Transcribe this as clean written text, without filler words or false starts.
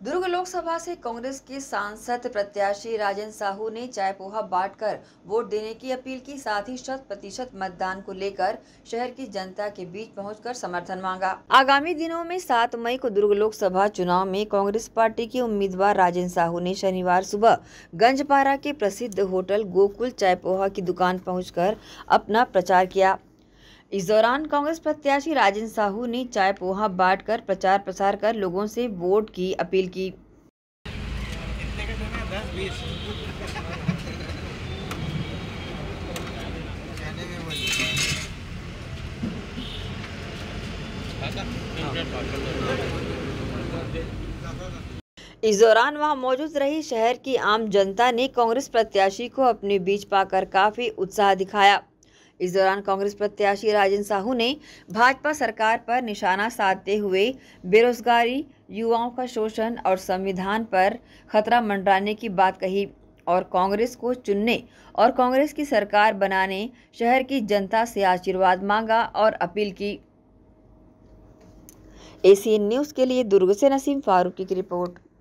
दुर्ग लोकसभा से कांग्रेस के सांसद प्रत्याशी राजेंद्र साहू ने चाय पोहा बांटकर वोट देने की अपील की। साथ ही 100% मतदान को लेकर शहर की जनता के बीच पहुंचकर समर्थन मांगा। आगामी दिनों में 7 मई को दुर्ग लोकसभा चुनाव में कांग्रेस पार्टी के उम्मीदवार राजेंद्र साहू ने शनिवार सुबह गंजपारा के प्रसिद्ध होटल गोकुल चाय पोहा की दुकान पहुंचकर अपना प्रचार किया। इस दौरान कांग्रेस प्रत्याशी राजेंद्र साहू ने चाय पोहा बांटकर प्रचार प्रसार कर लोगों से वोट की अपील की। इस दौरान वहां मौजूद रही शहर की आम जनता ने कांग्रेस प्रत्याशी को अपने बीच पाकर काफी उत्साह दिखाया। इस दौरान कांग्रेस प्रत्याशी राजेंद्र साहू ने भाजपा सरकार पर निशाना साधते हुए बेरोजगारी, युवाओं का शोषण और संविधान पर खतरा मंडराने की बात कही और कांग्रेस को चुनने और कांग्रेस की सरकार बनाने शहर की जनता से आशीर्वाद मांगा और अपील की। एसीएन न्यूज़ के लिए दुर्ग से नसीम फारूकी की रिपोर्ट।